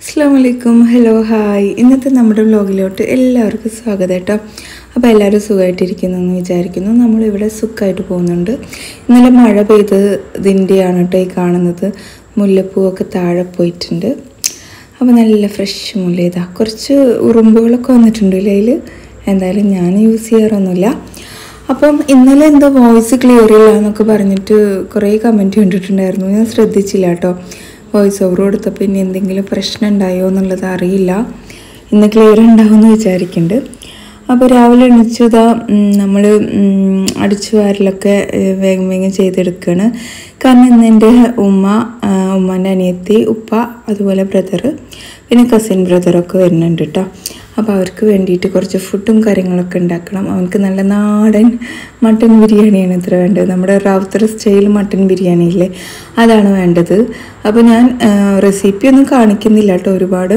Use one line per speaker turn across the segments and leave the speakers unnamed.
അസ്സലാമു hello hi. ഇന്നത്തെ നമ്മുടെ വ്ലോഗിലോട്ട് എല്ലാവർക്കും സ്വാഗതം കേട്ടോ. അപ്പോൾ എല്ലാവരും സുഖമായിട്ടിരിക്കുന്നു എന്ന് വിചാരിക്കുന്നു. നമ്മളിവിടെ സുഖമായിട്ട് പോകുന്നുണ്ട്. ഇന്നലെ മഴ പെയ്തതിൻ്റെയാണ് കേട്ടോ ഈ കാണുന്നത്. മുല്ലപ്പൂവൊക്കെ താഴെ പോയിട്ടുണ്ട്. അപ്പോൾ നല്ല ഫ്രഷ് മുല്ല. ഇതാ കുറച്ച് ഉറുമ്പുകളൊക്കെ വന്നിട്ടുണ്ട് അതിൽ. എന്തായാലും ഞാൻ യൂസ് ചെയ്യാറൊന്നുമില്ല. അപ്പം ഇന്നലെ എന്തോ വോയിസ് ക്ലിയർ ഇല്ല എന്നൊക്കെ പറഞ്ഞിട്ട് കുറേ കമൻറ്റ് കണ്ടിട്ടുണ്ടായിരുന്നു. ഞാൻ ശ്രദ്ധിച്ചില്ല കേട്ടോ. വോയിസ് ഓവർ കൊടുത്തപ്പോൾ ഇനി എന്തെങ്കിലും പ്രശ്നം ഉണ്ടായോ എന്നുള്ളത് അറിയില്ല. ഇന്ന് ക്ലിയർ ഉണ്ടാവുമെന്ന് വിചാരിക്കുന്നുണ്ട്. അപ്പോൾ രാവിലെ എണീച്ചതാ നമ്മൾ അടിച്ചു വാരലൊക്കെ വേഗം വേഗം ചെയ്തെടുക്കുകയാണ്. കാരണം ഇന്ന് എൻ്റെ ഉമ്മാൻ്റെ അനിയത്തി, ഉപ്പ, അതുപോലെ ബ്രദർ, പിന്നെ കസിൻ ബ്രദറൊക്കെ വരുന്നുണ്ട് കേട്ടോ. അപ്പോൾ അവർക്ക് വേണ്ടിയിട്ട് കുറച്ച് ഫുഡും കാര്യങ്ങളൊക്കെ ഉണ്ടാക്കണം. അവർക്ക് നല്ല നാടൻ മട്ടൻ ബിരിയാണിയാണ് ഇത്ര വേണ്ടത്. നമ്മുടെ റാവുത്തർ സ്റ്റൈൽ മട്ടൻ ബിരിയാണി ഇല്ലേ, അതാണ് വേണ്ടത്. അപ്പോൾ ഞാൻ റെസിപ്പി ഒന്നും കാണിക്കുന്നില്ല കേട്ടോ. ഒരുപാട്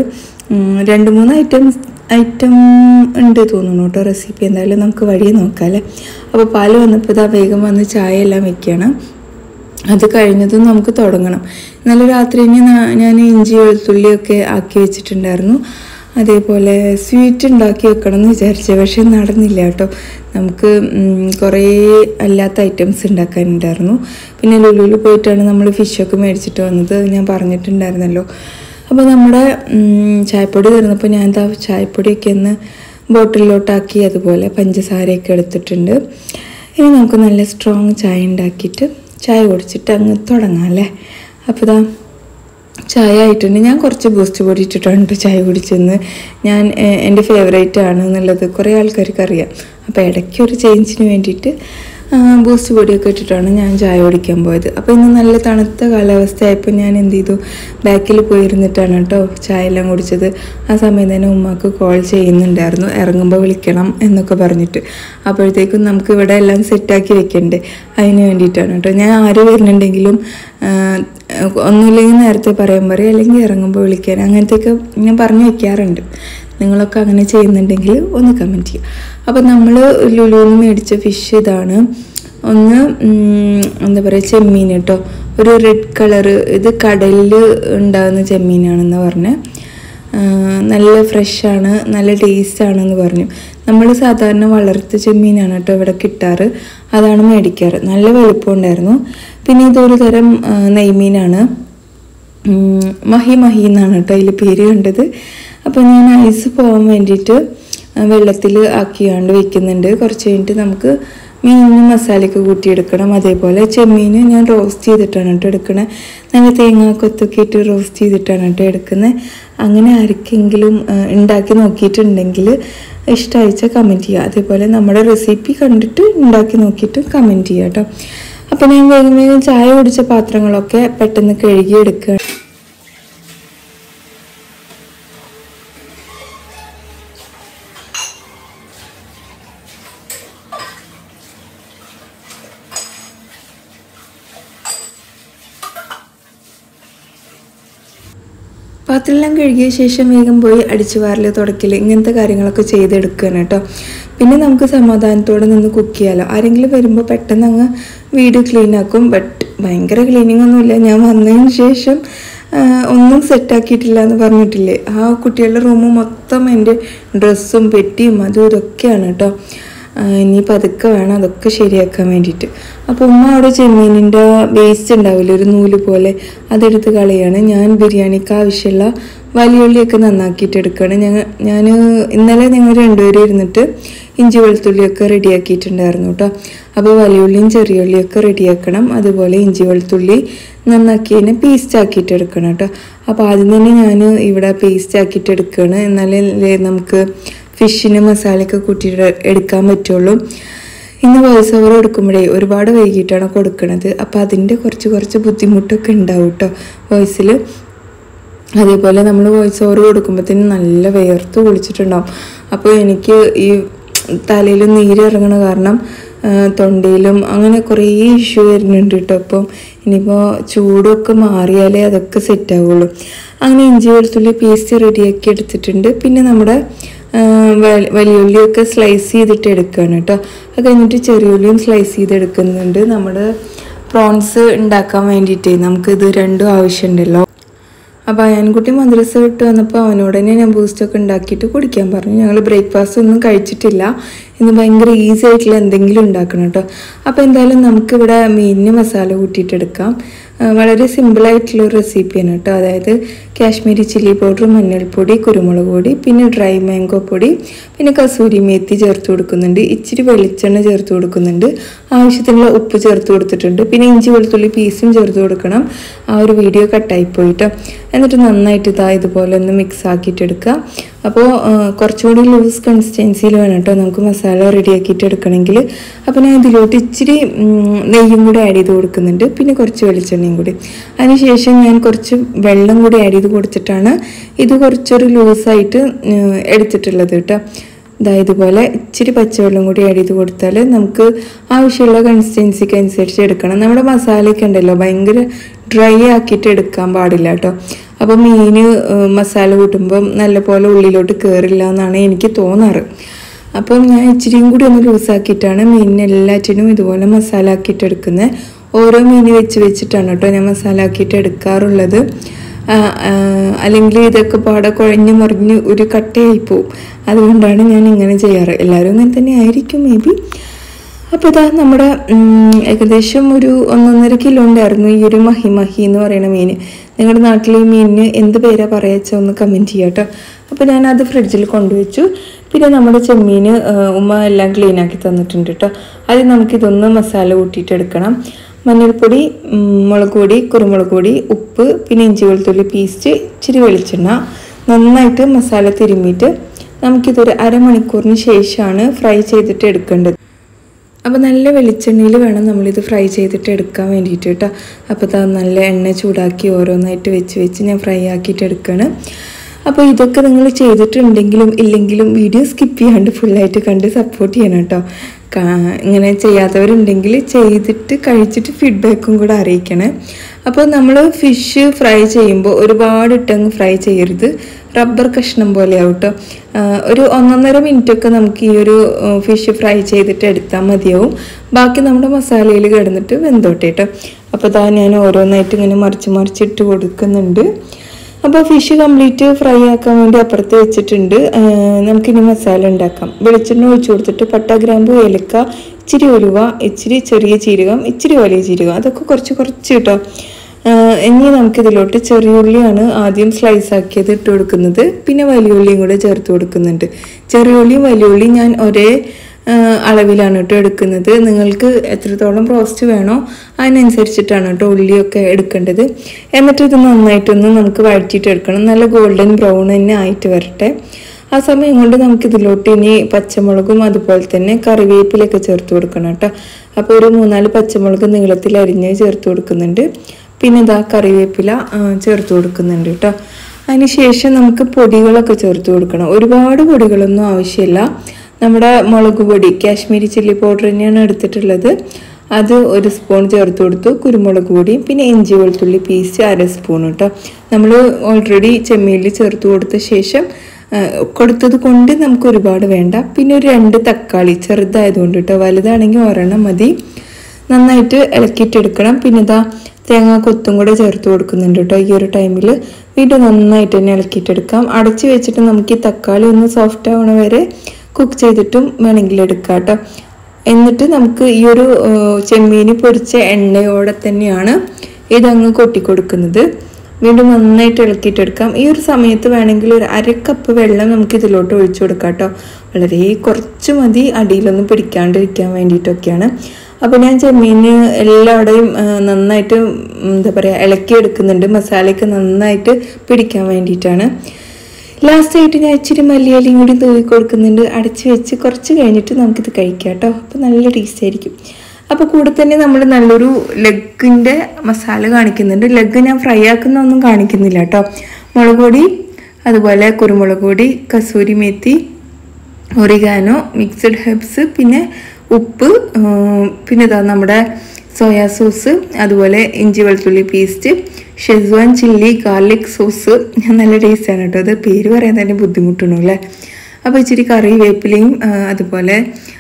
2-3 ഐറ്റം ഉണ്ട് തോന്നുന്നു കേട്ടോ റെസിപ്പി. എന്തായാലും നമുക്ക് വഴിയെ നോക്കാം അല്ലേ. അപ്പോൾ പാല് വന്നപ്പോൾ ഇതാ വേഗം വന്ന് ചായ എല്ലാം വെക്കണം. അത് കഴിഞ്ഞതും നമുക്ക് തുടങ്ങണം. ഇന്നലെ രാത്രി ഞാൻ ഇഞ്ചി വെളുത്തുള്ളിയൊക്കെ ആക്കി വെച്ചിട്ടുണ്ടായിരുന്നു. അതേപോലെ സ്വീറ്റ് ഉണ്ടാക്കി വെക്കണം എന്ന് വിചാരിച്ചത്, പക്ഷേ നടന്നില്ല കേട്ടോ. നമുക്ക് കുറേ അല്ലാത്ത ഐറ്റംസ് ഉണ്ടാക്കാനുണ്ടായിരുന്നു. പിന്നെ ലുലുവിൽ പോയിട്ടാണ് നമ്മൾ ഫിഷൊക്കെ മേടിച്ചിട്ട് വന്നത്, ഞാൻ പറഞ്ഞിട്ടുണ്ടായിരുന്നല്ലോ. അപ്പോൾ നമ്മുടെ ചായപ്പൊടി തീർന്നപ്പോൾ ഞാൻ എന്താ ചായപ്പൊടിയൊക്കെ ഒന്ന് ബോട്ടിലോട്ടാക്കി, അതുപോലെ പഞ്ചസാരയൊക്കെ എടുത്തിട്ടുണ്ട്. ഇനി നമുക്ക് നല്ല സ്ട്രോങ് ചായ ഉണ്ടാക്കിയിട്ട് ചായ കുടിച്ചിട്ട് അങ്ങ് തുടങ്ങാം അല്ലേ. അപ്പോൾ ഇതാ ചായ ആയിട്ടുണ്ട്. ഞാൻ കുറച്ച് ബൂസ്റ്റ് പൊടി ഇട്ടിട്ടാണ് ചായ കുടിച്ചെന്ന്. എൻ്റെ ഫേവറേറ്റ് ആണ് എന്നുള്ളത് കുറേ ആൾക്കാർക്ക് അറിയാം. അപ്പോൾ ഇടയ്ക്ക് ഒരു ചേഞ്ചിന് വേണ്ടിയിട്ട് ബൂസ്റ്റ് പൊടിയൊക്കെ ഇട്ടിട്ടാണ് ഞാൻ ചായ കുടിക്കാൻ പോയത്. അപ്പോൾ ഇന്ന് നല്ല തണുത്ത കാലാവസ്ഥയായപ്പോൾ ഞാൻ എന്ത് ചെയ്തു, ബാക്കിൽ പോയിരുന്നിട്ടാണ് കേട്ടോ ചായ എല്ലാം കുടിച്ചത്. ആ സമയം തന്നെ ഉമ്മാക്ക് കോൾ ചെയ്യുന്നുണ്ടായിരുന്നു, ഇറങ്ങുമ്പോൾ വിളിക്കണം എന്നൊക്കെ പറഞ്ഞിട്ട്. അപ്പോഴത്തേക്കും നമുക്ക് ഇവിടെ എല്ലാം സെറ്റാക്കി വെക്കണ്ടേ, അതിന് വേണ്ടിയിട്ടാണ് കേട്ടോ. ഞാൻ ആര് വരുന്നുണ്ടെങ്കിലും ഒന്നുമില്ലെങ്കിൽ നേരത്തെ പറയാൻ പറയും, അല്ലെങ്കിൽ ഇറങ്ങുമ്പോൾ വിളിക്കാൻ, അങ്ങനത്തെയൊക്കെ ഞാൻ പറഞ്ഞു വയ്ക്കാറുണ്ട്. നിങ്ങളൊക്കെ അങ്ങനെ ചെയ്യുന്നുണ്ടെങ്കിൽ ഒന്ന് കമൻറ്റ് ചെയ്യുക. അപ്പോൾ നമ്മൾ ലുലുവിൽ മേടിച്ച ഫിഷ് ഇതാണ്. ഒന്ന് എന്താ പറയുക, ചെമ്മീൻ കേട്ടോ. ഒരു റെഡ് കളറ്, ഇത് കടലിൽ ഉണ്ടാകുന്ന ചെമ്മീനാണെന്ന് പറഞ്ഞ്. നല്ല ഫ്രഷാണ്, നല്ല ടേസ്റ്റാണെന്ന് പറഞ്ഞു. നമ്മൾ സാധാരണ വളർത്ത ചെമ്മീനാണ് കേട്ടോ ഇവിടെ കിട്ടാറ്, അതാണ് മേടിക്കാറ്. നല്ല വലുപ്പമുണ്ടായിരുന്നു. പിന്നെ ഇതൊരു തരം നെയ്മീനാണ്, മഹി എന്നാണ് കേട്ടോ അതിൽ പേര് കണ്ടത്. അപ്പോൾ ഞാൻ ഐസ് പോകാൻ വേണ്ടിയിട്ട് വെള്ളത്തിൽ ആക്കിയാണ്ട് വെക്കുന്നുണ്ട്. കുറച്ച് കഴിഞ്ഞിട്ട് നമുക്ക് മീനിന് മസാലയൊക്കെ കൂട്ടിയെടുക്കണം. അതേപോലെ ചെമ്മീൻ ഞാൻ റോസ്റ്റ് ചെയ്തിട്ടാണ് കേട്ടോ എടുക്കണത്. നല്ല തേങ്ങാക്കൊത്തൊക്കെ ഇട്ട് റോസ്റ്റ് ചെയ്തിട്ടാണ് കേട്ടോ എടുക്കുന്നത്. അങ്ങനെ ആർക്കെങ്കിലും ഉണ്ടാക്കി നോക്കിയിട്ടുണ്ടെങ്കിൽ ഇഷ്ടമായിച്ചാൽ കമൻറ്റ് ചെയ്യുക. അതേപോലെ നമ്മുടെ റെസിപ്പി കണ്ടിട്ട് ഉണ്ടാക്കി നോക്കിയിട്ട് കമൻറ്റ് ചെയ്യുക കേട്ടോ. അപ്പോൾ ഞാൻ വേഗം വേഗം ചായ കുടിച്ച പാത്രങ്ങളൊക്കെ പെട്ടെന്ന് കഴുകിയെടുക്കുക. പാത്രമെല്ലാം കഴുകിയ ശേഷം വേഗം പോയി അടിച്ചു വാരൽ, തുടക്കൽ, ഇങ്ങനത്തെ കാര്യങ്ങളൊക്കെ ചെയ്തെടുക്കുകയാണ് കേട്ടോ. പിന്നെ നമുക്ക് സമാധാനത്തോടെ നിന്ന് കുക്ക് ചെയ്യാമല്ലോ. ആരെങ്കിലും വരുമ്പോൾ പെട്ടെന്ന് അങ്ങ് വീട് ക്ലീൻ ആക്കും. ബട്ട് ഭയങ്കര ക്ലീനിങ് ഒന്നുമില്ല. ഞാൻ വന്നതിന് ശേഷം ഒന്നും സെറ്റാക്കിയിട്ടില്ല എന്ന് പറഞ്ഞിട്ടില്ലേ, ആ കുട്ടികളുടെ റൂം മൊത്തം എൻ്റെ ഡ്രസ്സും പെട്ടിയും അതും ഇതൊക്കെയാണ് കേട്ടോ. ഇനിയിപ്പോൾ അതൊക്കെ വേണം അതൊക്കെ ശരിയാക്കാൻ വേണ്ടിയിട്ട്. അപ്പോൾ ഉമ്മ അവിടെ ചെമ്മീനിൻ്റെ വേസ്റ്റ് ഉണ്ടാവില്ല, ഒരു നൂല് പോലെ, അതെടുത്ത് കളയാണ്. ഞാൻ ബിരിയാണിക്ക് ആവശ്യമുള്ള വലിയുള്ളിയൊക്കെ നന്നാക്കിയിട്ട് എടുക്കുകയാണ്. ഞാൻ ഇന്നലെ ഞങ്ങൾ രണ്ടുപേരും ഇരുന്നിട്ട് ഇഞ്ചി വെളുത്തുള്ളിയൊക്കെ റെഡിയാക്കിയിട്ടുണ്ടായിരുന്നു കേട്ടോ. അപ്പോൾ വലിയുള്ളിയും ചെറിയുള്ളിയൊക്കെ റെഡിയാക്കണം. അതുപോലെ ഇഞ്ചി വെളുത്തുള്ളി നന്നാക്കിയതിനെ പേസ്റ്റ് ആക്കിയിട്ട് എടുക്കണം കേട്ടോ. അപ്പോൾ ആദ്യം തന്നെ ഞാൻ ഇവിടെ പേസ്റ്റ് ആക്കിയിട്ട് എടുക്കുകയാണ്. എന്നാലേ നമുക്ക് ഫിഷിന് മസാലയൊക്കെ കൂട്ടിയിട്ട് എടുക്കാൻ പറ്റുള്ളൂ. ഇന്ന് വോയിസ് ഓവർ കൊടുക്കുമ്പോഴേ ഒരുപാട് വൈകിട്ടാണ് കൊടുക്കുന്നത്. അപ്പോൾ അതിൻ്റെ കുറച്ച് ബുദ്ധിമുട്ടൊക്കെ ഉണ്ടാവും കേട്ടോ വോയിസിൽ. അതേപോലെ നമ്മൾ വോയിസ് ഓവർ കൊടുക്കുമ്പോഴത്തേനും നല്ല വിയർത്ത് കുളിച്ചിട്ടുണ്ടാവും. അപ്പോൾ എനിക്ക് ഈ തലയിൽ നീരിറങ്ങണ കാരണം തൊണ്ടയിലും അങ്ങനെ കുറേ ഇഷ്യൂ വരുന്നുണ്ട് കേട്ടോ. അപ്പം ഇനിയിപ്പോൾ ചൂടൊക്കെ മാറിയാലേ അതൊക്കെ സെറ്റാവുള്ളൂ. അങ്ങനെ ഇഞ്ചി വെളുത്തുള്ളി പേസ്റ്റ് റെഡിയാക്കി എടുത്തിട്ടുണ്ട്. പിന്നെ നമ്മുടെ വലിയുള്ളിയൊക്കെ സ്ലൈസ് ചെയ്തിട്ട് എടുക്കുകയാണ് കേട്ടോ. അത് കഴിഞ്ഞിട്ട് ചെറിയുള്ളിയും സ്ലൈസ് ചെയ്തെടുക്കുന്നുണ്ട്. നമ്മുടെ പ്രോൺസ് ഉണ്ടാക്കാൻ വേണ്ടിയിട്ട് നമുക്കിത് രണ്ടും ആവശ്യമുണ്ടല്ലോ. അപ്പോൾ അയാൻകുട്ടി മദ്രസ വിട്ട് വന്നപ്പോൾ അവനോട് തന്നെ ഞാൻ ബൂസ്റ്റൊക്കെ ഉണ്ടാക്കിയിട്ട് കുടിക്കാൻ പറഞ്ഞു. ഞങ്ങൾ ബ്രേക്ക്ഫാസ്റ്റ് ഒന്നും കഴിച്ചിട്ടില്ല, ഇന്ന് ഭയങ്കര ഈസി ആയിട്ടുള്ള എന്തെങ്കിലും ഉണ്ടാക്കണം കേട്ടോ. അപ്പോൾ എന്തായാലും നമുക്കിവിടെ മീനിന് മസാല കൂട്ടിയിട്ടെടുക്കാം. വളരെ സിമ്പിളായിട്ടുള്ളൊരു റെസിപ്പിയാണ് കേട്ടോ. അതായത് കാശ്മീരി ചില്ലി പൗഡർ, മഞ്ഞൾപ്പൊടി, കുരുമുളക് പൊടി, പിന്നെ ഡ്രൈ മാംഗോ പൊടി, പിന്നെ കസൂരി മേത്തി ചേർത്ത് കൊടുക്കുന്നുണ്ട്, ഇച്ചിരി വെളിച്ചെണ്ണ ചേർത്ത് കൊടുക്കുന്നുണ്ട്, ആവശ്യത്തിനുള്ള ഉപ്പ് ചേർത്ത് കൊടുത്തിട്ടുണ്ട്, പിന്നെ ഇഞ്ചി വെളുത്തുള്ളി പീസും ചേർത്ത് കൊടുക്കണം. ആ ഒരു വീഡിയോ കട്ടായിപ്പോയിട്ടോ. എന്നിട്ട് നന്നായിട്ട് ഇതുപോലെ ഒന്ന് മിക്സ് ആക്കിയിട്ടെടുക്കുക. അപ്പോൾ കുറച്ചുകൂടി ലൂസ് കൺസിസ്റ്റൻസിയിൽ വേണം കേട്ടോ നമുക്ക് മസാല റെഡിയാക്കിയിട്ട് എടുക്കണമെങ്കിൽ. അപ്പോൾ ഞാൻ ഇതിലോട്ട് ഇച്ചിരി നെയ്യും കൂടി ആഡ് ചെയ്ത് കൊടുക്കുന്നുണ്ട്, പിന്നെ കുറച്ച് വെളിച്ചെണ്ണയും കൂടി. അതിനുശേഷം ഞാൻ കുറച്ച് വെള്ളം കൂടി ആഡ് ചെയ്ത് കൊടുത്തിട്ടാണ് ഇത് കുറച്ചൊരു ലൂസായിട്ട് എടുത്തിട്ടുള്ളത് കേട്ടോ. ഇതുപോലെ ഇച്ചിരി പച്ചവെള്ളം കൂടി ആഡ് ചെയ്ത് കൊടുത്താൽ നമുക്ക് ആവശ്യമുള്ള കൺസിസ്റ്റൻസിക്ക് അനുസരിച്ച് എടുക്കണം. നമ്മുടെ മസാലയൊക്കെ ഉണ്ടല്ലോ ഭയങ്കര ഡ്രൈ ആക്കിയിട്ട് എടുക്കാൻ പാടില്ല കേട്ടോ. അപ്പോൾ മീൻ മസാല കൂട്ടുമ്പം നല്ലപോലെ ഉള്ളിലോട്ട് കയറില്ല എന്നാണ് എനിക്ക് തോന്നാറ്. അപ്പം ഞാൻ ഇച്ചിരിയും കൂടി ഒന്ന് ലൂസാക്കിയിട്ടാണ് മീനിനെല്ലാറ്റിനും ഇതുപോലെ മസാല ആക്കിയിട്ട് എടുക്കുന്നത്. ഓരോ മീൻ വെച്ചിട്ടാണ് കേട്ടോ ഞാൻ മസാല ആക്കിയിട്ട് എടുക്കാറുള്ളത്. അല്ലെങ്കിൽ ഇതൊക്കെ പാടെ കുഴഞ്ഞു മറിഞ്ഞ് ഒരു കട്ടയായി പോവും. അതുകൊണ്ടാണ് ഞാൻ ഇങ്ങനെ ചെയ്യാറ്. എല്ലാവരും അങ്ങനെ തന്നെ ആയിരിക്കും മേ ബി. അപ്പോൾ നമ്മുടെ ഏകദേശം ഒരു 1.5 കിലോ ഉണ്ടായിരുന്നു ഈ ഒരു മഹി എന്ന് പറയുന്ന മീൻ. നിങ്ങളുടെ നാട്ടിൽ ഈ മീനിന് എന്ത് പേരാ പറയുക ഒന്ന് കമൻറ്റ് ചെയ്യാം കേട്ടോ. അപ്പോൾ ഞാനത് ഫ്രിഡ്ജിൽ കൊണ്ടുവച്ചു. പിന്നെ നമ്മുടെ ചെമ്മീൻ ഉമ്മ എല്ലാം ക്ലീനാക്കി തന്നിട്ടുണ്ട് കേട്ടോ. അത് നമുക്കിതൊന്ന് മസാല കൂട്ടിയിട്ടെടുക്കണം. മഞ്ഞൾപ്പൊടി, മുളക് പൊടി, കുരുമുളക് പൊടി, ഉപ്പ്, പിന്നെ ഇഞ്ചി വെളുത്തുള്ളി പേസ്റ്റ്, ഇച്ചിരി വെളിച്ചെണ്ണ, നന്നായിട്ട് മസാല തിരുമ്മിയിട്ട് നമുക്കിതൊരു അരമണിക്കൂറിന് ശേഷമാണ് ഫ്രൈ ചെയ്തിട്ട് എടുക്കേണ്ടത്. അപ്പോൾ നല്ല വെളിച്ചെണ്ണയിൽ വേണം നമ്മളിത് ഫ്രൈ ചെയ്തിട്ട് എടുക്കാൻ വേണ്ടിയിട്ട് കേട്ടോ. അപ്പോൾ നല്ല എണ്ണ ചൂടാക്കി ഓരോന്നായിട്ട് വെച്ച് ഞാൻ ഫ്രൈ ആക്കിയിട്ട് എടുക്കുകയാണ്. അപ്പോൾ ഇതൊക്കെ നിങ്ങൾ ചെയ്തിട്ടുണ്ടെങ്കിലും ഇല്ലെങ്കിലും വീഡിയോ സ്കിപ്പ് ചെയ്യാണ്ട് ഫുള്ളായിട്ട് കണ്ട് സപ്പോർട്ട് ചെയ്യണം കേട്ടോ. ഇങ്ങനെ ചെയ്യാത്തവരുണ്ടെങ്കിൽ ചെയ്തിട്ട് കഴിച്ചിട്ട് ഫീഡ്ബാക്കും കൂടെ അറിയിക്കണേ. അപ്പോൾ നമ്മൾ ഫിഷ് ഫ്രൈ ചെയ്യുമ്പോൾ ഒരുപാട് ഇട്ടങ്ങ് ഫ്രൈ ചെയ്യരുത്, റബ്ബർ കഷ്ണം പോലെ ആവും കേട്ടോ. ഒരു 1.5 മിനിറ്റൊക്കെ നമുക്ക് ഈ ഒരു ഫിഷ് ഫ്രൈ ചെയ്തിട്ട് എടുത്താൽ മതിയാവും. ബാക്കി നമ്മുടെ മസാലയിൽ കിടന്നിട്ട് വെന്തോട്ടെ കേട്ടോ. അപ്പോൾ ഞാൻ ഓരോന്നായിട്ട് ഇങ്ങനെ മറിച്ചിട്ട് കൊടുക്കുന്നുണ്ട്. അപ്പോൾ ഫിഷ് കംപ്ലീറ്റ് ഫ്രൈ ആക്കാൻ വേണ്ടി അപ്പുറത്ത് വെച്ചിട്ടുണ്ട്. നമുക്കിനി മസാല ഉണ്ടാക്കാം. വെളിച്ചെണ്ണ ഒഴിച്ചു കൊടുത്തിട്ട് പട്ട, ഗ്രാമ്പു, ഏലക്ക, ഇച്ചിരി ഉലുവ, ഇച്ചിരി ചെറിയ ജീരകം, ഇച്ചിരി വലിയ ജീരകം, അതൊക്കെ കുറച്ച് കേട്ടോ. ഇനി നമുക്കിതിലോട്ട് ചെറിയ ഉള്ളിയാണ് ആദ്യം സ്ലൈസ് ആക്കിയത് ഇട്ട് കൊടുക്കുന്നത്. പിന്നെ വലിയ ഉള്ളിയും കൂടെ ചേർത്ത് കൊടുക്കുന്നുണ്ട്. ചെറിയ ഉള്ളിയും വലിയ ഉള്ളിയും ഞാൻ ഒരേ അളവിലാണ് കേട്ടോ എടുക്കുന്നത്. നിങ്ങൾക്ക് എത്രത്തോളം റോസ്റ്റ് വേണോ അതിനനുസരിച്ചിട്ടാണ് കേട്ടോ ഉള്ളിയൊക്കെ എടുക്കേണ്ടത്. എന്നിട്ട് ഇത് നന്നായിട്ടൊന്ന് നമുക്ക് വഴറ്റിയിട്ട് എടുക്കണം. നല്ല ഗോൾഡൻ ബ്രൗൺ തന്നെ ആയിട്ട് വരട്ടെ. ആ സമയം കൊണ്ട് നമുക്കിതിലോട്ട് ഇനി പച്ചമുളകും അതുപോലെ തന്നെ കറിവേപ്പിലൊക്കെ ചേർത്ത് കൊടുക്കണം കേട്ടോ. അപ്പോൾ ഒരു 3-4 പച്ചമുളക് നീളത്തിൽ അരിഞ്ഞ് ചേർത്ത് കൊടുക്കുന്നുണ്ട്. പിന്നെ കറിവേപ്പില ചേർത്ത് കൊടുക്കുന്നുണ്ട് കേട്ടോ. അതിന് ശേഷം നമുക്ക് പൊടികളൊക്കെ ചേർത്ത് കൊടുക്കണം. ഒരുപാട് പൊടികളൊന്നും ആവശ്യമില്ല. നമ്മുടെ മുളക് പൊടി കാശ്മീരി ചില്ലി പൗഡർ തന്നെയാണ് എടുത്തിട്ടുള്ളത്. അത് 1 സ്പൂൺ ചേർത്ത് കൊടുത്തു. കുരുമുളക് പൊടി, പിന്നെ ഇഞ്ചി വെളുത്തുള്ളി പേസ്റ്റ് 1/2 സ്പൂൺ കേട്ടോ. നമ്മൾ ഓൾറെഡി ചെമ്മീനിൽ ചേർത്ത് കൊടുത്ത ശേഷം കൊടുത്തത് കൊണ്ട് നമുക്ക് ഒരുപാട് വേണ്ട. പിന്നെ ഒരു 2 തക്കാളി ചെറുതായതുകൊണ്ട് കേട്ടോ, വലുതാണെങ്കിൽ 1 മതി. നന്നായിട്ട് ഇളക്കിയിട്ടെടുക്കണം. പിന്നെ തേങ്ങാ കൊത്തും കൂടെ ചേർത്ത് കൊടുക്കുന്നുണ്ട് കേട്ടോ. ഈ ഒരു ടൈമിൽ വീണ്ടും നന്നായിട്ട് തന്നെ ഇളക്കിയിട്ടെടുക്കാം. അടച്ച് വെച്ചിട്ട് നമുക്ക് ഈ തക്കാളി ഒന്ന് സോഫ്റ്റ് ആവണ വരെ കുക്ക് ചെയ്തിട്ടും വേണമെങ്കിൽ എടുക്കാം കേട്ടോ. എന്നിട്ട് നമുക്ക് ഈ ഒരു ചെമ്മീന് പൊരിച്ച എണ്ണയോടെ തന്നെയാണ് ഇതങ്ങ് കൊട്ടിക്കൊടുക്കുന്നത്. വീണ്ടും നന്നായിട്ട് ഇളക്കിയിട്ടെടുക്കാം. ഈ ഒരു സമയത്ത് വേണമെങ്കിൽ ഒരു 1/2 കപ്പ് വെള്ളം നമുക്ക് ഇതിലോട്ട് ഒഴിച്ചു കൊടുക്കാം കേട്ടോ. വളരെ കുറച്ച് മതി, അടിയിലൊന്നും പിടിക്കാണ്ടിരിക്കാൻ വേണ്ടിയിട്ടൊക്കെയാണ്. അപ്പോൾ ഞാൻ ചെമ്മീന് എല്ലാവിടെയും നന്നായിട്ട് ഇളക്കിയെടുക്കുന്നുണ്ട്. മസാലയൊക്കെ നന്നായിട്ട് പിടിക്കാൻ വേണ്ടിയിട്ടാണ്. ലാസ്റ്റായിട്ട് ഞാൻ ഇച്ചിരി മല്ലിയിലയും കൂടി തൂവി കൊടുക്കുന്നുണ്ട്. അടച്ച് വെച്ച് കുറച്ച് കഴിഞ്ഞിട്ട് നമുക്കിത് കഴിക്കാം കേട്ടോ. അപ്പോൾ നല്ല ടേസ്റ്റ് ആയിരിക്കും. അപ്പോൾ കൂടെ തന്നെ നമ്മൾ നല്ലൊരു ലെഗിൻ്റെ മസാല കാണിക്കുന്നുണ്ട്. ലെഗ് ഞാൻ ഫ്രൈ ആക്കുന്നൊന്നും കാണിക്കുന്നില്ല കേട്ടോ. മുളക് പൊടി, അതുപോലെ കുരുമുളക് പൊടി, kasuri methi, oregano, mixed herbs, പിന്നെ ഉപ്പ്, പിന്നെ നമ്മുടെ സോയാ സോസ്, അതുപോലെ ഇഞ്ചി വെളുത്തുള്ളി paste, schezwan chilli garlic sauce. നല്ല ടേസ്റ്റാണ് കേട്ടോ. അത് പേര് പറയാൻ തന്നെ ബുദ്ധിമുട്ടണു അല്ലേ. അപ്പോൾ ഇച്ചിരി കറിവേപ്പിലയും അതുപോലെ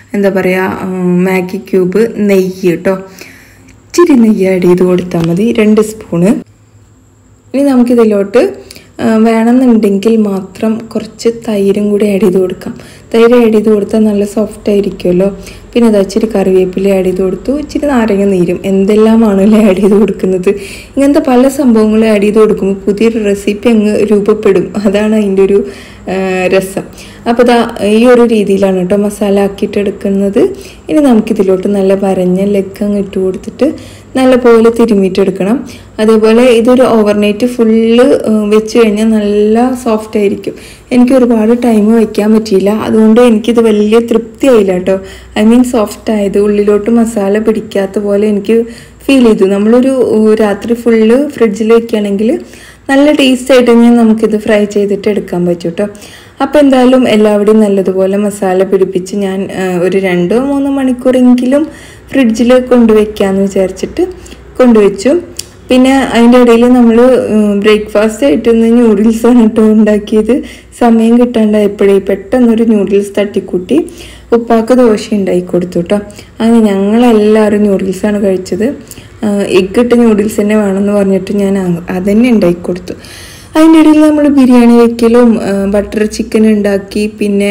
മാഗി ക്യൂബ്, നെയ്യ് കേട്ടോ. ഇച്ചിരി നെയ്യ് ആഡ് ചെയ്ത് കൊടുത്താൽ മതി, 2 സ്പൂണ്. ഇനി നമുക്കിതിലോട്ട് വേണമെന്നുണ്ടെങ്കിൽ മാത്രം കുറച്ച് തൈരും കൂടി ആഡ് ചെയ്ത് കൊടുക്കാം. തൈര് ആഡ് ചെയ്ത് കൊടുത്താൽ നല്ല സോഫ്റ്റ് ആയിരിക്കുമല്ലോ. പിന്നെ അത് ഇച്ചിരി കറിവേപ്പില ആഡ് ചെയ്ത് കൊടുത്തു, ഇച്ചിരി നാരങ്ങ നീരും, എന്തെല്ലാമാണല്ലോ ആഡ് ചെയ്ത് കൊടുക്കുന്നത്. ഇങ്ങനത്തെ പല സംഭവങ്ങളും ആഡ് ചെയ്ത് കൊടുക്കുമ്പോൾ പുതിയൊരു റെസിപ്പി അങ്ങ് രൂപപ്പെടും. അതാണ് അതിൻ്റെ ഒരു രസം. അപ്പോൾ ഈ ഒരു രീതിയിലാണ് കേട്ടോ മസാല ആക്കിയിട്ടെടുക്കുന്നത്. ഇനി നമുക്കിതിലോട്ട് നല്ല വരഞ്ഞ ലെഗ് അങ്ങ് ഇട്ട് കൊടുത്തിട്ട് നല്ലപോലെ തിരുമ്മിയിട്ടെടുക്കണം. അതേപോലെ ഇതൊരു ഓവർനൈറ്റ് ഫുള്ള് വെച്ച് കഴിഞ്ഞാൽ നല്ല സോഫ്റ്റ് ആയിരിക്കും. എനിക്ക് ഒരുപാട് ടൈം വയ്ക്കാൻ പറ്റിയില്ല, അതുകൊണ്ട് എനിക്കിത് വലിയ തൃപ്തിയായില്ല കേട്ടോ. ഐ മീൻ സോഫ്റ്റ് ആയത്, ഉള്ളിലോട്ട് മസാല പിടിക്കാത്ത പോലെ എനിക്ക് ഫീൽ ചെയ്തു. നമ്മളൊരു രാത്രി ഫുള്ള് ഫ്രിഡ്ജിൽ വയ്ക്കുകയാണെങ്കിൽ നല്ല ടേസ്റ്റ് ആയിട്ട് തന്നെ നമുക്കിത് ഫ്രൈ ചെയ്തിട്ട് എടുക്കാൻ പറ്റും കേട്ടോ. അപ്പോൾ എന്തായാലും എല്ലാവരുടെയും നല്ലതുപോലെ മസാല പിടിപ്പിച്ച് ഞാൻ ഒരു 2-3 മണിക്കൂറെങ്കിലും ഫ്രിഡ്ജിൽ കൊണ്ടുവയ്ക്കാമെന്ന് വിചാരിച്ചിട്ട് കൊണ്ടുവച്ചു. പിന്നെ അതിൻ്റെ ഇടയിൽ നമ്മൾ ബ്രേക്ക്ഫാസ്റ്റ് ആയിട്ടൊന്ന് ന്യൂഡിൽസാണ് കേട്ടോ ഉണ്ടാക്കിയത്. സമയം കിട്ടാണ്ടായപ്പോഴേ പെട്ടെന്നൊരു ന്യൂഡിൽസ് തട്ടിക്കൂട്ടി ഉപ്പാക്ക് ദോശ ഉണ്ടാക്കി കൊടുത്തു കേട്ടോ. അങ്ങനെ ഞങ്ങളെല്ലാവരും ന്യൂഡിൽസാണ് കഴിച്ചത്. എഗ് ഇട്ട് ന്യൂഡിൽസ് തന്നെ വേണമെന്ന് പറഞ്ഞിട്ട് ഞാൻ അതന്നെ ഉണ്ടാക്കി കൊടുത്തു. അതിൻ്റെ ഇടയിൽ നമ്മൾ ബിരിയാണി വയ്ക്കലും ബട്ടർ ചിക്കൻ ഉണ്ടാക്കി, പിന്നെ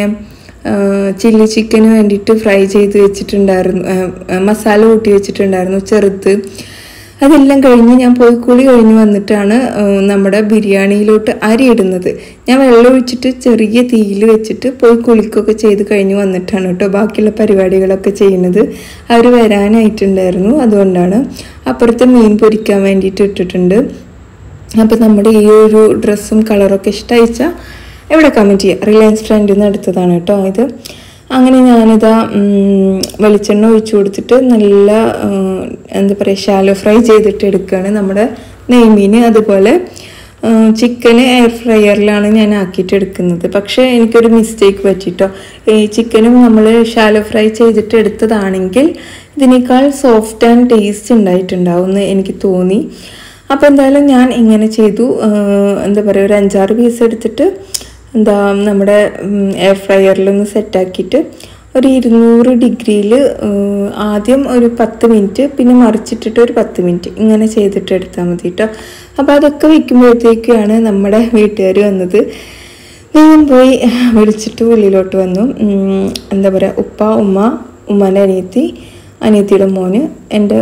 ചില്ലി ചിക്കന് വേണ്ടിയിട്ട് ഫ്രൈ ചെയ്ത് വെച്ചിട്ടുണ്ടായിരുന്നു, മസാല കൂട്ടി വെച്ചിട്ടുണ്ടായിരുന്നു ചെറുത്. അതെല്ലാം കഴിഞ്ഞ് ഞാൻ പോയി കുളി കഴിഞ്ഞ് വന്നിട്ടാണ് നമ്മുടെ ബിരിയാണിയിലോട്ട് അരി ഇടുന്നത്. ഞാൻ വെള്ളം ഒഴിച്ചിട്ട് ചെറിയ തീയിൽ വെച്ചിട്ട് പോയി കുളിക്കൊക്കെ ചെയ്ത് കഴിഞ്ഞ് വന്നിട്ടാണ് കേട്ടോ ബാക്കിയുള്ള പരിപാടികളൊക്കെ ചെയ്യുന്നത്. അവർ വരാനായിട്ടുണ്ടായിരുന്നു, അതുകൊണ്ടാണ്. അപ്പുറത്ത് മീൻ പൊരിക്കാൻ വേണ്ടിയിട്ട് ഇട്ടിട്ടുണ്ട്. അപ്പോൾ നമ്മുടെ ഈ ഒരു ഡ്രസ്സും കളറൊക്കെ ഇഷ്ടമായിച്ചാൽ ഇവിടെ കമൻറ്റ് ചെയ്യുക. റിലയൻസ് ട്രെൻഡിൽ നിന്ന് എടുത്തതാണ് കേട്ടോ ഇത്. അങ്ങനെ ഞാനിതാ വെളിച്ചെണ്ണ ഒഴിച്ചു കൊടുത്തിട്ട് നല്ല എന്താ പറയുക ഷാലോ ഫ്രൈ ചെയ്തിട്ട് എടുക്കുകയാണ് നമ്മുടെ നെയ്മീൻ. അതുപോലെ ചിക്കന് എയർ ഫ്രയറിലാണ് ഞാൻ ആക്കിയിട്ട് എടുക്കുന്നത്. പക്ഷേ എനിക്കൊരു മിസ്റ്റേക്ക് പറ്റിട്ടോ. ഈ ചിക്കനും നമ്മൾ ഷാലോ ഫ്രൈ ചെയ്തിട്ട് എടുത്തതാണെങ്കിൽ ഇതിനേക്കാൾ സോഫ്റ്റ് ആൻഡ് ടേസ്റ്റ് ഉണ്ടായിട്ടുണ്ടാവും എന്ന് എനിക്ക് തോന്നി. അപ്പോൾ എന്തായാലും ഞാൻ ഇങ്ങനെ ചെയ്തു. എന്താ പറയുക, ഒരു 5-6 പീസ് എടുത്തിട്ട് നമ്മുടെ എയർ ഫ്രയറിലൊന്ന് സെറ്റാക്കിയിട്ട് ഒരു 200 ഡിഗ്രിയിൽ ആദ്യം ഒരു 10 മിനിറ്റ്, പിന്നെ മറിച്ചിട്ടിട്ട് ഒരു 10 മിനിറ്റ് ഇങ്ങനെ ചെയ്തിട്ട് എടുത്താൽ മതി കേട്ടോ. അപ്പോൾ അതൊക്കെ വയ്ക്കുമ്പോഴത്തേക്കാണ് നമ്മുടെ വീട്ടുകാർ വന്നത്. ഞാൻ പോയി വിളിച്ചിട്ട് ഉള്ളിലോട്ട് വന്നു. എന്താ പറയുക, ഉപ്പ, ഉമ്മ, ഉമ്മാൻ്റെ അനിയത്തിയുടെ മോന്, എൻ്റെ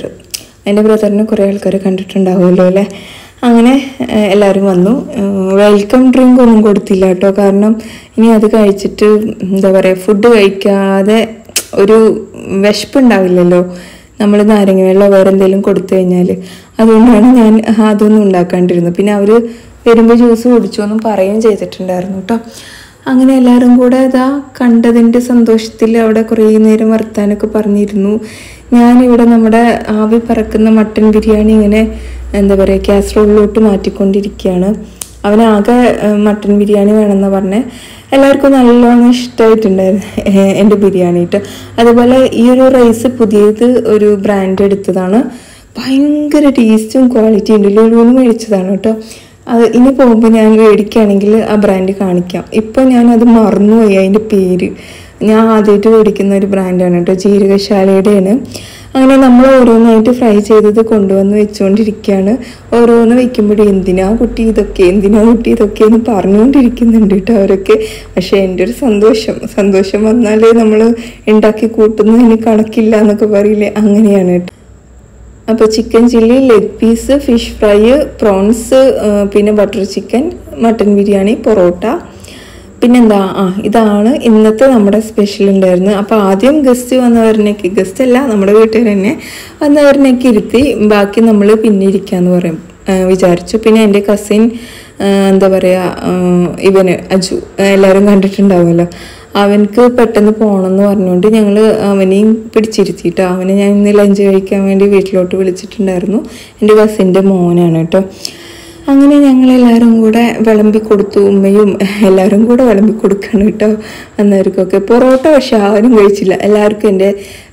ബ്രദറിനെ കുറേ ആൾക്കാർ കണ്ടിട്ടുണ്ടാവുമല്ലോ അല്ലേ. അങ്ങനെ എല്ലാവരും വന്നു. വെൽക്കം ഡ്രിങ്ക് ഒന്നും കൊടുത്തില്ല കേട്ടോ, കാരണം ഇനി അത് കഴിച്ചിട്ട് എന്താ പറയുക ഫുഡ് കഴിക്കാതെ ഒരു വിശപ്പുണ്ടാവില്ലല്ലോ നമ്മൾ നാരങ്ങ വെള്ളം വേറെ എന്തെങ്കിലും കൊടുത്തു കഴിഞ്ഞാൽ. അതുകൊണ്ടാണ് ഞാൻ അതൊന്നും ഉണ്ടാക്കാണ്ടിരുന്നത്. പിന്നെ അവർ വരുമ്പോൾ ജ്യൂസ് കുടിച്ചോന്നും പറയുകയും ചെയ്തിട്ടുണ്ടായിരുന്നു കേട്ടോ. അങ്ങനെ എല്ലാവരും കൂടെ കണ്ടതിൻ്റെ സന്തോഷത്തിൽ അവിടെ കുറേ നേരം വർത്താനൊക്കെ പറഞ്ഞിരുന്നു. ഞാനിവിടെ നമ്മുടെ ആവി പറക്കുന്ന മട്ടൻ ബിരിയാണി ഇങ്ങനെ എന്താ പറയുക കാസറോളിലോട്ട് മാറ്റിക്കൊണ്ടിരിക്കുകയാണ്. അവനാകെ മട്ടൻ ബിരിയാണി വേണമെന്ന് പറഞ്ഞ് എല്ലാവർക്കും നല്ലോണം ഇഷ്ടമായിട്ടുണ്ടായിരുന്നു എൻ്റെ ബിരിയാണി കേട്ടോ. അതുപോലെ ഈ ഒരു റൈസ് പുതിയത് ഒരു ബ്രാൻഡ് എടുത്തതാണ്. ഭയങ്കര ടേസ്റ്റും ക്വാളിറ്റി ഉണ്ട്. ലുലുവിന് മേടിച്ചതാണ് കേട്ടോ. ഇനി പോകുമ്പോൾ ഞാൻ മേടിക്കുകയാണെങ്കിൽ ആ ബ്രാൻഡ് കാണിക്കാം. ഇപ്പോൾ ഞാനത് മറന്നുപോയി അതിൻ്റെ പേര്. ഞാൻ ആദ്യമായിട്ട് മേടിക്കുന്ന ഒരു ബ്രാൻഡാണ് കേട്ടോ, ജീരകശാലയുടെയാണ്. അങ്ങനെ നമ്മൾ ഓരോന്നായിട്ട് ഫ്രൈ ചെയ്തത് കൊണ്ടുവന്ന് വെച്ചുകൊണ്ടിരിക്കുകയാണ്. ഓരോന്ന് വയ്ക്കുമ്പോഴും എന്തിനാ കുട്ടി ഇതൊക്കെ എന്ന് പറഞ്ഞുകൊണ്ടിരിക്കുന്നുണ്ട് കേട്ടോ അവരൊക്കെ. പക്ഷേ എൻ്റെ ഒരു സന്തോഷം വന്നാൽ നമ്മൾ ഉണ്ടാക്കി കൂട്ടുന്നതിന് കണക്കില്ല എന്നൊക്കെ പറയില്ലേ, അങ്ങനെയാണ് കേട്ടോ. അപ്പോൾ chicken chilli, leg piece, fish fry, prawns, പിന്നെ butter chicken, mutton biryani, parotta, പിന്നെന്താ ഇതാണ് ഇന്നത്തെ നമ്മുടെ സ്പെഷ്യൽ ഉണ്ടായിരുന്നു. അപ്പോൾ ആദ്യം ഗസ്റ്റ് അല്ല നമ്മുടെ വീട്ടിൽ തന്നെ വന്നവരിനൊക്കെ ഇരുത്തി ബാക്കി നമ്മൾ പിന്നെ ഇരിക്കാമെന്ന് വിചാരിച്ചു. പിന്നെ എൻ്റെ കസിൻ എന്താ പറയുക ഇവന് അജു, എല്ലാവരും കണ്ടിട്ടുണ്ടാവുമല്ലോ, അവനക്ക് പെട്ടെന്ന് പോകണമെന്ന് പറഞ്ഞുകൊണ്ട് ഞങ്ങൾ അവനെയും പിടിച്ചിരുത്തിയിട്ടോ. അവനെ ഞാൻ ഇന്ന് ലഞ്ച് കഴിക്കാൻ വേണ്ടി വീട്ടിലോട്ട് വിളിച്ചിട്ടുണ്ടായിരുന്നു. എൻ്റെ കസിൻ്റെ മോനാണ് കേട്ടോ. അങ്ങനെ ഞങ്ങളെല്ലാവരും കൂടെ വിളമ്പി കൊടുത്തു. ഉമ്മയും എല്ലാവരും കൂടെ വിളമ്പി കൊടുക്കണം കേട്ടോ വന്നവർക്കൊക്കെ. പൊറോട്ട പക്ഷെ ആരും കഴിച്ചില്ല. എല്ലാവർക്കും എൻ്റെ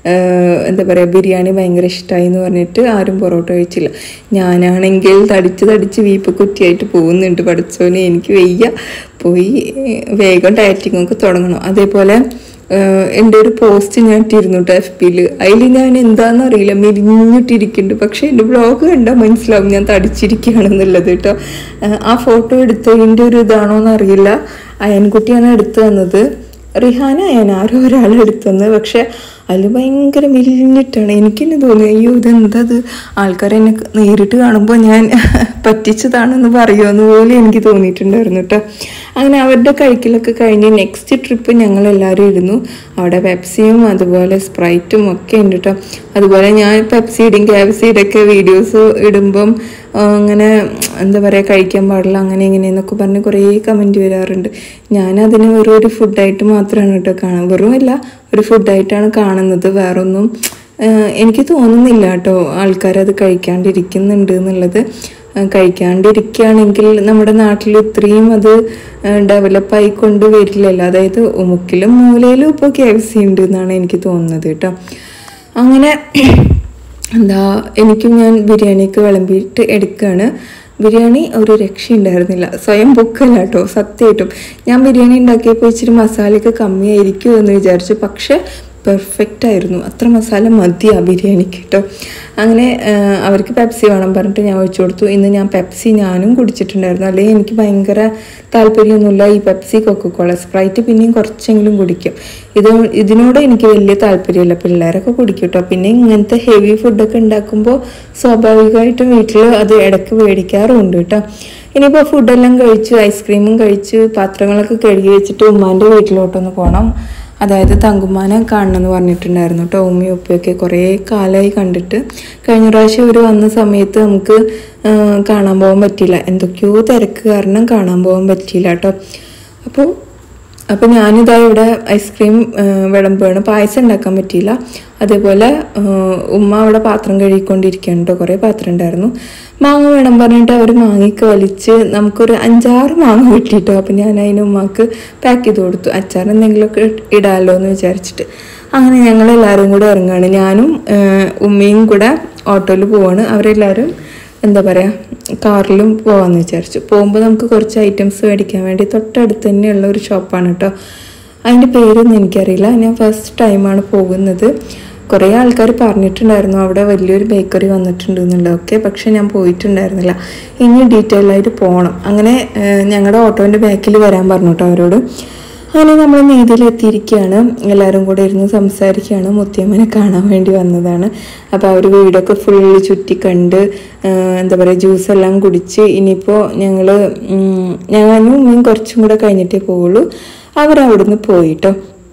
എന്താ പറയുക ബിരിയാണി ഭയങ്കര ഇഷ്ടമായി എന്ന് പറഞ്ഞിട്ട് ആരും പൊറോട്ട കഴിച്ചില്ല. ഞാനാണെങ്കിൽ തടിച്ച് വീപ്പ് കുറ്റിയായിട്ട് പോകുന്നുണ്ട്. പഠിച്ചോനെ എനിക്ക് വയ്യ, പോയി വേഗം ഡയറ്റിങ്ങൊക്കെ തുടങ്ങണം. അതേപോലെ എൻ്റെ ഒരു പോസ്റ്റ് ഞാൻ ഇട്ടിരുന്നു കേട്ടോ FB-ൽ. അതിൽ ഞാൻ എന്താണെന്നറിയില്ല മെലിഞ്ഞിട്ടിരിക്കുന്നുണ്ട്, പക്ഷേ എൻ്റെ ബ്ലോഗ് കണ്ടാൽ മനസ്സിലാവും ഞാൻ തടിച്ചിരിക്കുകയാണെന്നുള്ളത് കേട്ടോ. ആ ഫോട്ടോ എടുത്തതിൻ്റെ ഒരു ഇതാണോ എന്നറിയില്ല. അയൻകുട്ടിയാണ് എടുത്തു തന്നത്, റിഹാന അയൻ ആരോ ഒരാൾ എടുത്തു തന്നത്. പക്ഷെ അതിൽ ഭയങ്കര മെലിഞ്ഞിട്ടാണ്. എനിക്കെന്നെ തോന്നി അയ്യോ ഇതെന്തത്, ആൾക്കാരെന്നെ നേരിട്ട് കാണുമ്പോൾ ഞാൻ പറ്റിച്ചതാണെന്ന് പറയുമെന്ന് പോലെ എനിക്ക് തോന്നിയിട്ടുണ്ടായിരുന്നു കേട്ടോ. അങ്ങനെ അവരുടെ കഴിക്കലൊക്കെ കഴിഞ്ഞ് നെക്സ്റ്റ് ട്രിപ്പ് ഞങ്ങളെല്ലാവരും ഇരുന്നു. അവിടെ പെപ്സിയും അതുപോലെ സ്പ്രൈറ്റും ഒക്കെ ഉണ്ട് കേട്ടോ. അതുപോലെ ഞാൻ പെപ്സിയുടെയും KFCയുടെ ഒക്കെ വീഡിയോസ് ഇടുമ്പം അങ്ങനെ എന്താ പറയുക കഴിക്കാൻ പാടില്ല അങ്ങനെ എങ്ങനെയെന്നൊക്കെ പറഞ്ഞ് കുറേ കമൻറ്റ് വരാറുണ്ട്. ഞാനതിന് വെറും ഒരു ഫുഡായിട്ട് മാത്രമാണ് കേട്ടോ കാണുന്നത്, വെറുമല്ല ഒരു ഫുഡായിട്ടാണ് കാണുന്നത്. വേറൊന്നും എനിക്ക് തോന്നുന്നില്ല കേട്ടോ ആൾക്കാരത് കഴിക്കാണ്ടിരിക്കുന്നുണ്ട് എന്നുള്ളത്. കഴിക്കാണ്ടിരിക്കുകയാണെങ്കിൽ നമ്മുടെ നാട്ടിൽ ഇത്രയും അത് ഡെവലപ്പായി കൊണ്ട് വരില്ലല്ലോ. അതായത് മുക്കിലും മൂലയിലും ഇപ്പോൾ KFC ഉണ്ട് എന്നാണ് എനിക്ക് തോന്നുന്നത് കേട്ടോ. അങ്ങനെ എനിക്കും ഞാൻ ബിരിയാണിക്ക് വിളമ്പിയിട്ട് എടുക്കുകയാണ്. ബിരിയാണി ഒരു രക്ഷയുണ്ടായിരുന്നില്ല, സ്വയം പൊക്കല്ല കേട്ടോ സത്യമായിട്ടും. ഞാൻ ബിരിയാണി ഉണ്ടാക്കിയപ്പോൾ ഇച്ചിരി മസാലയൊക്കെ കമ്മിയായിരിക്കുമോ എന്ന് വിചാരിച്ചു, പക്ഷേ പെർഫെക്റ്റ് ആയിരുന്നു. അത്ര മസാല മതി ആ ബിരിയാണിക്ക് കേട്ടോ. അങ്ങനെ അവർക്ക് പെപ്സി വേണം പറഞ്ഞിട്ട് ഞാൻ ഒഴിച്ചു കൊടുത്തു. ഇന്ന് ഞാൻ പെപ്സി ഞാനും കുടിച്ചിട്ടുണ്ടായിരുന്നു. അല്ലെങ്കിൽ എനിക്ക് ഭയങ്കര താല്പര്യമൊന്നുമില്ല ഈ പെപ്സി കൊക്കക്കോള. സ്പ്രൈറ്റ് പിന്നെയും കുറച്ചെങ്കിലും കുടിക്കും. ഇതിനോട് എനിക്ക് വലിയ താല്പര്യമില്ല. പിള്ളേരൊക്കെ കുടിക്കും കേട്ടോ. പിന്നെ ഇങ്ങനത്തെ ഹെവി ഫുഡൊക്കെ ഉണ്ടാക്കുമ്പോൾ സ്വാഭാവികമായിട്ടും വീട്ടിൽ അത് ഇടയ്ക്ക് മേടിക്കാറുമുണ്ട് കേട്ടോ. ഇനിയിപ്പോൾ ഫുഡെല്ലാം കഴിച്ച് ഐസ്ക്രീമും കഴിച്ച് പാത്രങ്ങളൊക്കെ കഴുകി വെച്ചിട്ട് ഉമ്മാൻ്റെ വീട്ടിലോട്ടൊന്ന് പോകണം. അതായത് തങ്കുമ്മാനെ കാണണമെന്ന് പറഞ്ഞിട്ടുണ്ടായിരുന്നു കേട്ടോ. ഉമ്മയും ഉപ്പയൊക്കെ കുറേ കാലമായി കണ്ടിട്ട്. കഴിഞ്ഞ പ്രാവശ്യം ഇവർ വന്ന സമയത്ത് നമുക്ക് കാണാൻ പോകാൻ പറ്റിയില്ല, എന്തൊക്കെയോ തിരക്ക് കാരണം കാണാൻ പോകാൻ പറ്റിയില്ല കേട്ടോ. അപ്പോൾ ഞാനിതാ ഇവിടെ ഐസ്ക്രീം വിളമ്പുകയാണ്. പായസം ഉണ്ടാക്കാൻ പറ്റിയില്ല. അതേപോലെ ഉമ്മ അവിടെ പാത്രം കഴുകിക്കൊണ്ടിരിക്കുകയാണ് കേട്ടോ. കുറേ പാത്രം ഉണ്ടായിരുന്നു. മാങ്ങ വേണം പറഞ്ഞിട്ട് അവർ മാങ്ങയൊക്കെ വലിച്ച് നമുക്കൊരു 5-6 മാങ്ങ കിട്ടിയിട്ടോ. അപ്പം ഞാൻ അതിന് ഉമ്മക്ക് പാക്ക് ചെയ്ത് കൊടുത്തു, അച്ചാർ എന്തെങ്കിലുമൊക്കെ ഇടാമല്ലോ എന്ന് വിചാരിച്ചിട്ട്. അങ്ങനെ ഞങ്ങളെല്ലാവരും കൂടെ ഇറങ്ങുകയാണ്. ഞാനും ഉമ്മയും കൂടെ ഓട്ടോയിൽ പോവാണ്. അവരെല്ലാവരും എന്താ പറയുക കാറിലും പോകാമെന്ന് വിചാരിച്ചു. പോകുമ്പോൾ നമുക്ക് കുറച്ച് ഐറ്റംസ് മേടിക്കാൻ വേണ്ടി തൊട്ടടുത്ത് തന്നെയുള്ള ഒരു ഷോപ്പാണ് കേട്ടോ. അതിൻ്റെ പേരൊന്നും എനിക്കറിയില്ല, ഞാൻ ഫസ്റ്റ് ടൈമാണ് പോകുന്നത്. കുറേ ആൾക്കാർ പറഞ്ഞിട്ടുണ്ടായിരുന്നു അവിടെ വലിയൊരു ബേക്കറി വന്നിട്ടുണ്ട് എന്നുള്ളതൊക്കെ, പക്ഷെ ഞാൻ പോയിട്ടുണ്ടായിരുന്നില്ല. ഇനി ഡീറ്റെയിൽ ആയിട്ട് പോകണം. അങ്ങനെ ഞങ്ങളുടെ ഓട്ടോൻ്റെ ബാക്കിൽ വരാൻ പറഞ്ഞു കേട്ടോ അവരോട്. അങ്ങനെ നമ്മൾ നീതിയിലെത്തിയിരിക്കുകയാണ്. എല്ലാവരും കൂടെ ഇരുന്ന് സംസാരിക്കുകയാണ്. മുത്തിയമ്മനെ കാണാൻ വേണ്ടി വന്നതാണ്. അപ്പോൾ അവർ വീടൊക്കെ ഫുള്ള് ചുറ്റി കണ്ട് എന്താ പറയുക ജ്യൂസെല്ലാം കുടിച്ച് ഇനിയിപ്പോൾ ഞാനും ഉമ്മയും കുറച്ചും കൂടെ കഴിഞ്ഞിട്ടേ പോവുള്ളൂ. അവരവിടുന്ന് പോയിട്ടോ.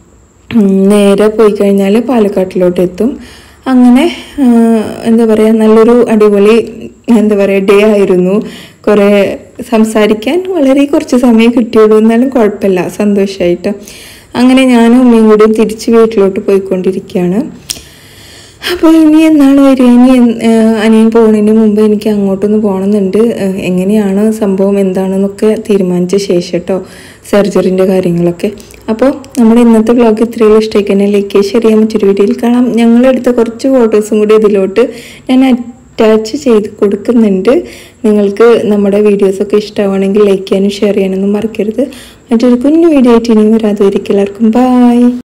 നേരെ പോയി കഴിഞ്ഞാൽ പാലക്കാട്ടിലോട്ട് എത്തും. അങ്ങനെ എന്താ പറയുക നല്ലൊരു അടിപൊളി എന്താ പറയുക ഡേ ആയിരുന്നു. കുറേ സംസാരിക്കാൻ വളരെ കുറച്ച് സമയം കിട്ടിയുള്ളൂ, എന്നാലും കുഴപ്പമില്ല, സന്തോഷമായിട്ട്. അങ്ങനെ ഞാനും ഉമ്മയും കൂടി തിരിച്ച് വീട്ടിലോട്ട് പോയിക്കൊണ്ടിരിക്കുകയാണ്. അപ്പോൾ ഇനി എന്നാണ് വരിക? ഇനി അനിയൻ പോകുന്നതിന് മുമ്പ് എനിക്ക് അങ്ങോട്ടൊന്ന് പോകണമെന്നുണ്ട്. എങ്ങനെയാണ് സംഭവം എന്താണെന്നൊക്കെ തീരുമാനിച്ച ശേഷം കേട്ടോ, സർജറിൻ്റെ കാര്യങ്ങളൊക്കെ. അപ്പോൾ നമ്മുടെ ഇന്നത്തെ വ്ളോഗ് ഇത്രയും ഇഷ്ടമായി തന്നെ ലൈക്ക് ഷെയർ ചെയ്യാൻ മറ്റൊരു വീഡിയോയിൽ കാണാം. ഞങ്ങളെടുത്ത കുറച്ച് ഫോട്ടോസും കൂടി ഇതിലോട്ട് ഞാൻ അറ്റാച്ച് ചെയ്ത് കൊടുക്കുന്നുണ്ട്. നിങ്ങൾക്ക് നമ്മുടെ വീഡിയോസൊക്കെ ഇഷ്ടമാണെങ്കിൽ ലൈക്ക് ചെയ്യാനും ഷെയർ ചെയ്യാനൊന്നും മറക്കരുത്. മറ്റൊരു കുഞ്ഞു വീഡിയോ ആയിട്ട് ഇനിയും വരാതെ എല്ലാവർക്കും ബൈ.